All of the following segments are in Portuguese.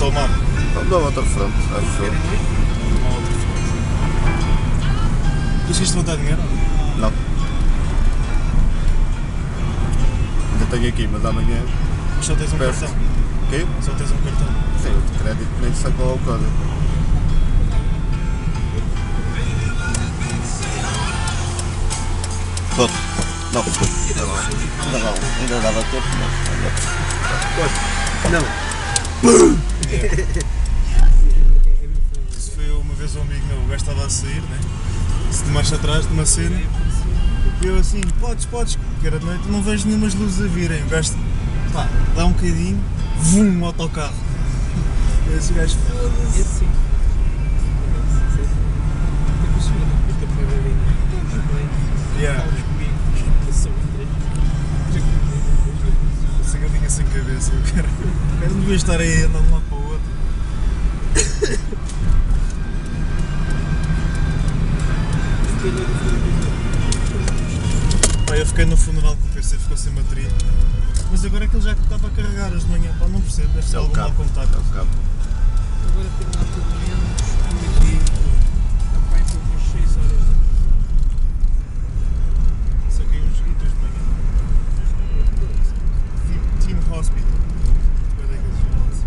frente ao mar? Não, da outra frente, acho eu. Uma outra frente. Conseguiste levantar dinheiro? Não. Ainda tenho aqui, mas amanhã. Mas só tens um peço. cartão? O quê? Só tens um cartão? Sim, o de crédito nem sei qual é o código. Pronto. Não, ainda dava tempo, mas... Não. Isso foi uma vez um amigo meu, o gajo estava a sair, né? Se de marcha atrás de uma cena, e eu assim, podes, que era de noite, não vejo nenhumas luzes a virem. O gajo, pá, dá um bocadinho, vum, um autocarro. E esse gajo, foda-se. Esse sim. Yeah. Essa galinha sem cabeça, o cara não devia estar aí andando de um lado para o outro. Pá, eu fiquei no funeral que o PC ficou sem bateria. Mas agora é que ele já estava a carregar as de manhã, pá, não percebo, deve ser algum mau contacto. É o cabo. Agora tem lá tudo menos e vai por umas 6 horas. Saquei uns gritos de manhã. Team Hospital. Foi daqueles jogos.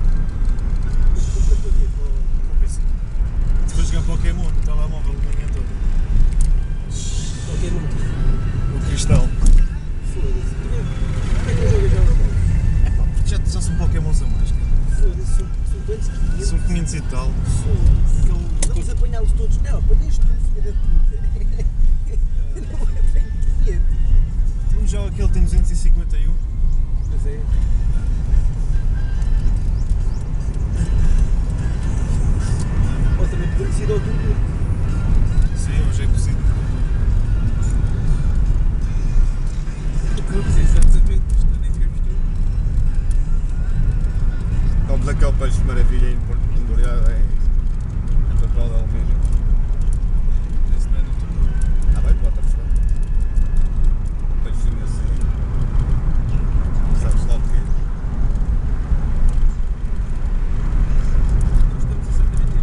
Com o PC. Estive a jogar Pokémon no telemóvel de manhã toda. Pokémon. O Cristal. Foda-se. Como é que eu jogo já no Pá, porque já são Pokémons a mais, cara. Foda-se, são quantos? 500? São 500 e tal. Foda-se. Vamos apanhá-los todos. Não, apanhas tu, filha da puta. Não apanho 500. Então já aquele tem 251. Pois é. Ou também podemos ir ao túnel. Sim, hoje é cozido. Não precisamos saber que isto nem vemos tudo. Vamos aquele peixe de maravilha em papel de alumínio. Esse não é do túnel. Ah, vai para outra frente. Um peixinho assim. Sabes lá o quê? Nós estamos exatamente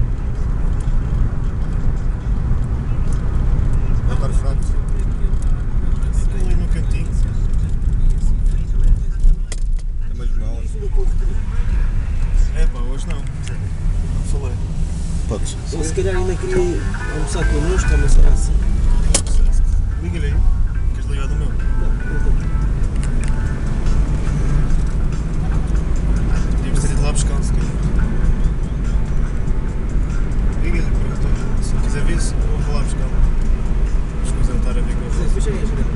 Outra frente. Aquilo ali no cantinho. Tem umas malas. É pá, hoje não. Não falei. Podes. Ele se calhar ainda queria almoçar connosco, ou uma cena assim. Liga-lhe aí. Queres ligar do meu? Podíamos ter ido lá buscar, se calhar. Liga-lhe, pergunta se quiser vir, eu vou lá buscar. Escusa ele estar a vir com a Depois cheguei a jogar.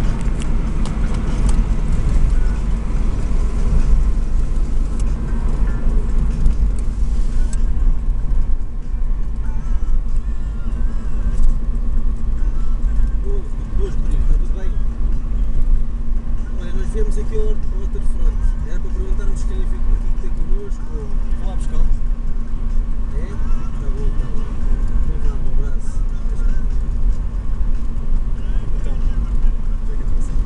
Boas, Rodrigo, está tudo bem? Olha, nós viemos aqui ao Waterfront. Era para perguntarmos quem veio aqui ter connosco. Vou lá buscar. É? Está bom, está bom. Então vá, um abraço. Até já. Então, pega para cima.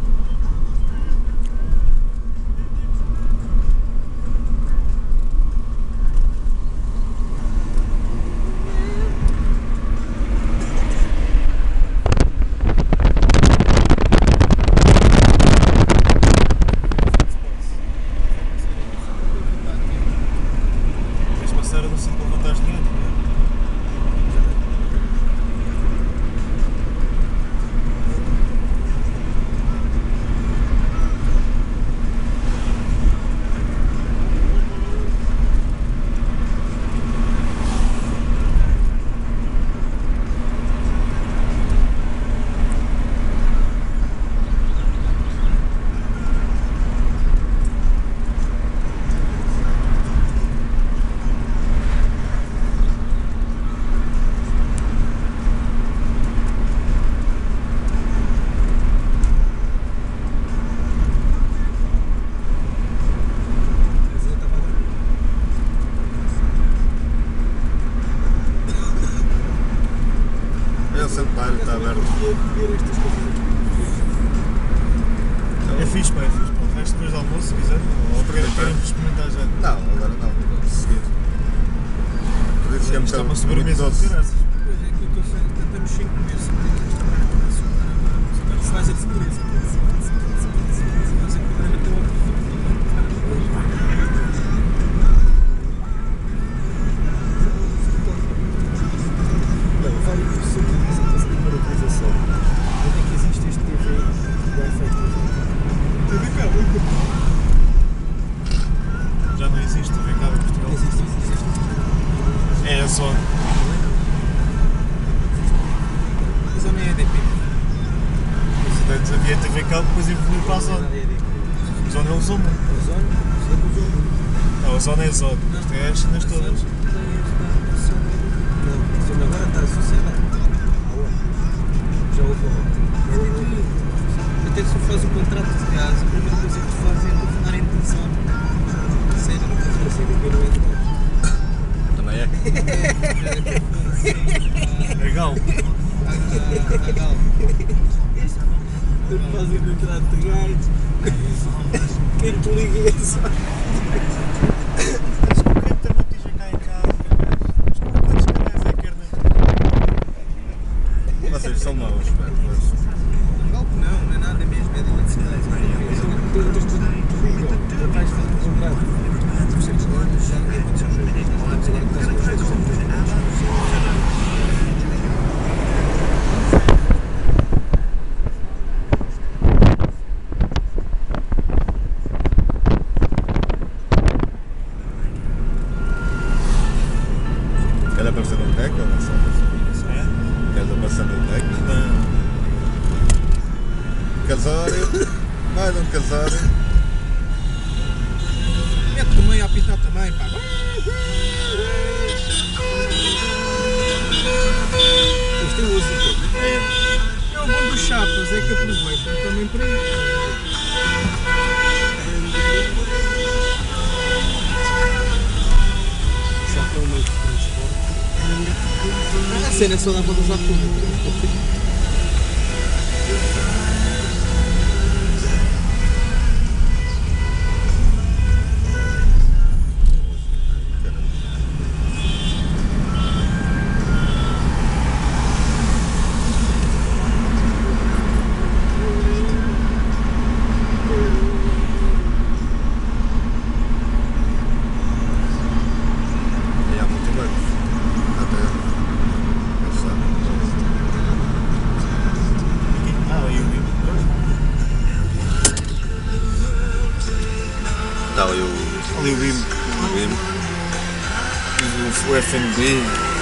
Tens de passar no centro para levantar dinheiro. Eu sempre paro, está aberto. É fixe, pá, é fixe. Pá. O resto depois do almoço, se quiser. Ou queremos experimentar já. Não, agora não. Isto é uma sobremesa de graças. Pois é, que eu estou sempre, tentamos 5 meses. Faz a diferença. Faz a diferença. Não, vale por sempre a situação de maravilhização. Onde é que existe este TV Wi-Fi? TV cabo. Já não existe TV cabo em Portugal. Existe. É a zona. A zona é EDP. Antes havia TV cabo, depois evoluiu para a zona. A zona é o Zoma. A zona? Não, a zona é a zona. Isto é as cenas todas. Não, a zona agora está associada à outra. Já houve uma. Até se faz o contrato de casa, a primeira coisa que tu fazes é telefonar em tensão. Sério, não faz assim, depois não é de Também é? É gal. a gal. Tu fazes o contrato de gás. Quem te liga é só. Vocês são maus, velho. Não é nada mesmo, é de eletricidade. Tu ligam, tu vais fazer um contrato. Tu sabes que já é muito Quer aparecer no deck ou não sabe? Queres aparecer no deck? Não. Casório. Mais um casório. mete também a apitar também, pá. Isto é música. É o bom dos chapas, é que aproveitam também para isso. Chapa é um meio de transporte. A cena só dá para usar público. E há muito mais. Até. Ah, e o Bim. Está ali o Ali o Bim. Bim. E o FNB.